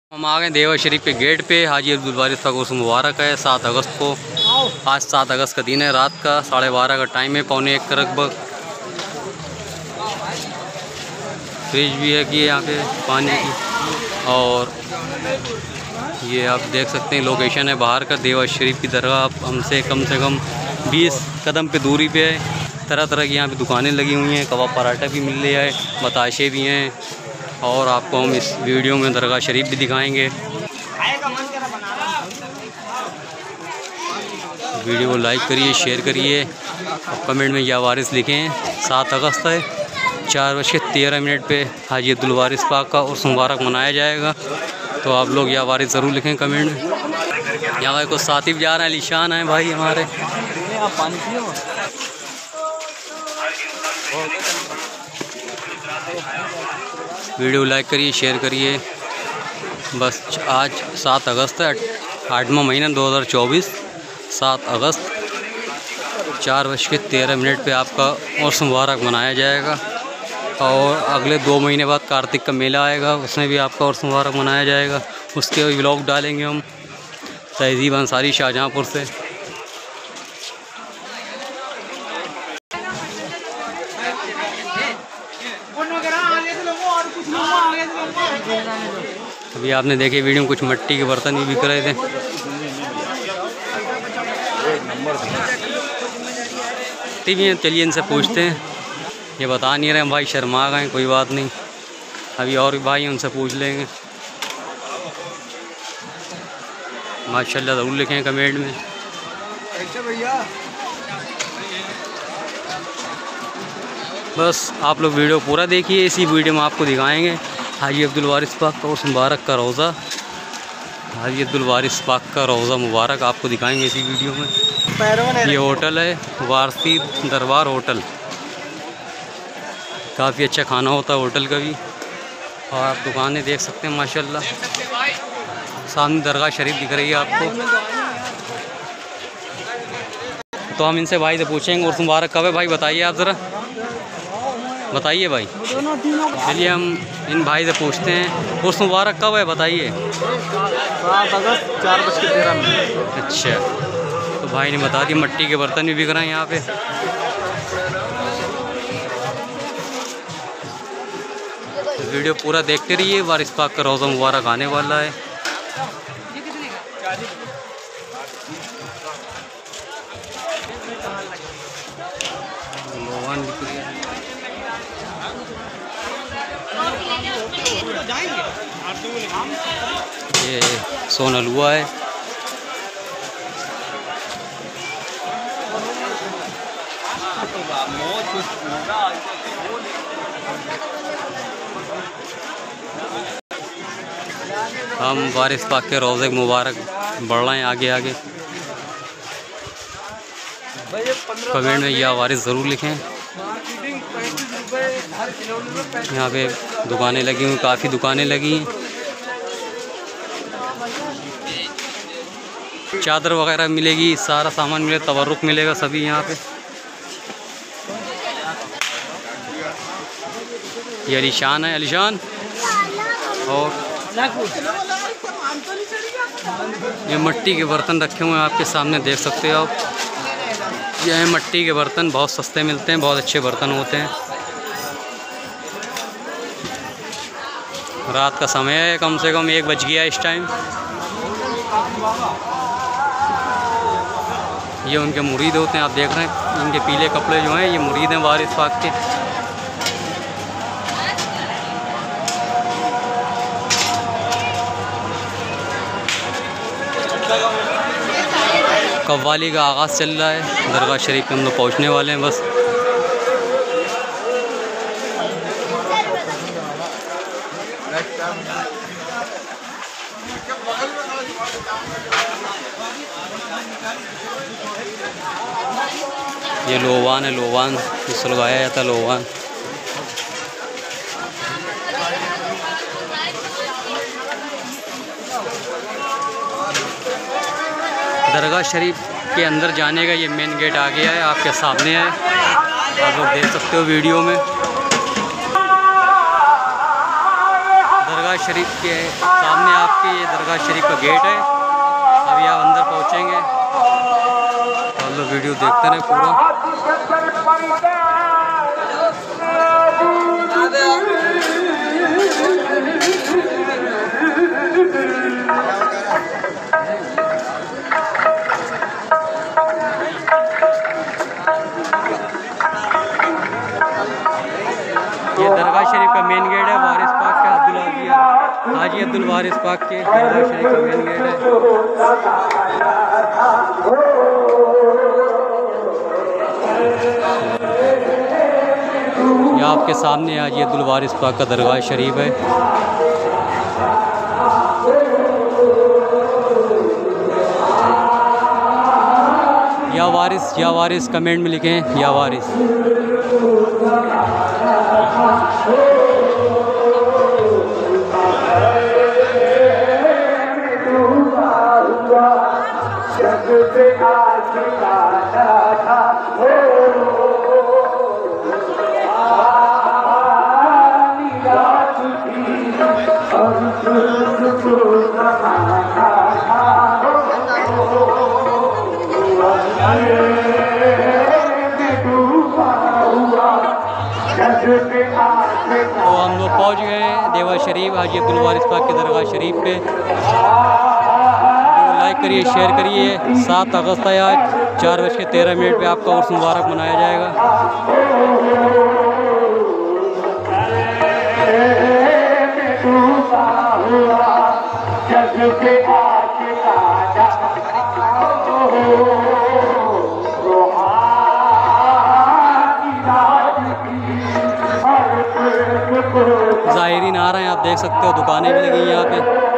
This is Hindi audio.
हम आ गए देवा शरीफ के गेट पे। हाजी अब्दुल वारिस का उर्स मुबारक है 7 अगस्त को। आज 7 अगस्त का दिन है, रात का 12:30 का टाइम है, 1:45 का लगभग। फ्रिज भी है कि यहाँ पे पानी की, और ये आप देख सकते हैं लोकेशन है बाहर का। देवा शरीफ की दरगाह आप हमसे कम से कम 20 कदम पे दूरी पे है। तरह तरह की यहाँ पे दुकानें लगी हुई हैं, कबाब पराठा भी मिल रहा है, बताशे भी हैं, और आपको हम इस वीडियो में दरगाह शरीफ भी दिखाएंगे। वीडियो को लाइक करिए, शेयर करिए और कमेंट में या वारिस लिखें। 7 अगस्त है, 4:13 पे हाजी अब्दुल वारिस पाक का उर्स मुबारक मनाया जाएगा। तो आप लोग या वारिस ज़रूर लिखें कमेंट में। यहाँ कुछ साथी भी जा रहे हैं, लिशान हैं भाई हमारे। वीडियो लाइक करिए, शेयर करिए। बस आज 7 अगस्त है, 8वां महीना 2024, 7 अगस्त 4:13 पे आपका उर्स मुबारक मनाया जाएगा। और अगले 2 महीने बाद कार्तिक का मेला आएगा, उसमें भी आपका उर्स मुबारक मनाया जाएगा। उसके व्लॉग डालेंगे हम। तहज़ीब अंसारी शाहजहाँपुर से। अभी आपने देखे वीडियो में कुछ मिट्टी के बर्तन भी बिक रहे थे। चलिए इनसे पूछते हैं। ये बता नहीं रहे हम भाई, शर्मा गए। कोई बात नहीं, अभी और भी भाई उनसे पूछ लेंगे। माशाल्लाह ज़रूर लिखें कमेंट में। बस आप लोग वीडियो पूरा देखिए, इसी वीडियो में आपको दिखाएंगे हाजी अब्दुल वारिस पाक का उर्स मुबारक का रोज़ा। हाजी अब्दुल वारिस पाक का रोज़ा मुबारक आपको दिखाएंगे इसी वीडियो में। ये होटल है वारसी दरबार होटल, काफ़ी अच्छा खाना होता है होटल का भी। और आप दुकानें देख सकते हैं माशाल्लाह। सामने दरगाह शरीफ दिख रही है आपको। तो हम इनसे भाई से पूछेंगे उर्स मुबारक कब है। भाई बताइए, आप ज़रा बताइए भाई। चलिए हम इन भाई से पूछते हैं उर्स मुबारक कब है, बताइए। 7 अगस्त 4:13। अच्छा, तो भाई ने बता दी। मिट्टी के बर्तन भी बिक रहे हैं यहाँ पे। तो वीडियो पूरा देखते रहिए, वारिस पाक का रोज़ा मुबारक आने वाला है। लोवान बिक रही है। ये सोन हलवा है। हम वारिस पाक के रोज़े मुबारक बढ़ रहे हैं आगे आगे। कमेंट में या वारिस ज़रूर लिखें। यहाँ पे दुकानें लगी हुई, काफ़ी दुकानें लगी हैं। चादर वगैरह मिलेगी, सारा सामान मिलेगा, तबरुक मिलेगा सभी यहाँ पे। ये अलीशान है, अलीशान। और ये मिट्टी के बर्तन रखे हुए हैं आपके सामने, देख सकते हो आप। ये हैं मिट्टी के बर्तन, बहुत सस्ते मिलते हैं, बहुत अच्छे बर्तन होते हैं। रात का समय है, कम से कम 1 बज गया इस टाइम। ये उनके मुरीद होते हैं, आप देख रहे हैं। इनके पीले कपड़े जो हैं, ये मुरीद हैं वारिस पाक के। कव्वाली का आगाज़ चल रहा है। दरगाह शरीफ पे हम लोग पहुँचने वाले हैं बस। ये लोवान है, लोवान जिसको लगाया जाता है, लोवान। दरगाह शरीफ के अंदर जाने का ये मेन गेट आ गया है, आपके सामने है। आप लोग देख सकते हो वीडियो में। दरगाह शरीफ के सामने आपके दरगाह शरीफ का गेट है। अभी आप अंदर पहुँचेंगे और लोग वीडियो देखते रहे पूरा। ये दरगाह शरीफ का मेन गेट है, वारिस पाक का हाजी अब्दुल वारिस पाक के दरगाह शरीफ का मेन गेट है। ये आपके सामने हाजी अब्दुल वारिस पाक का दरगाह शरीफ है। या वारिस कमेंट में लिखें, या वारिस। तो हम लोग पहुँच गए हैं देवा शरीफ हाजी अब्दुल वारिस पाक के दरगाह शरीफ पे। लाइक करिए, शेयर करिए। 7 अगस्त है आज, 4:13 पे आपका उर्स मुबारक मनाया जाएगा। ज़ाहिरीन आ रहे हैं, आप देख सकते हो, दुकानें भी लगी हैं यहाँ पे।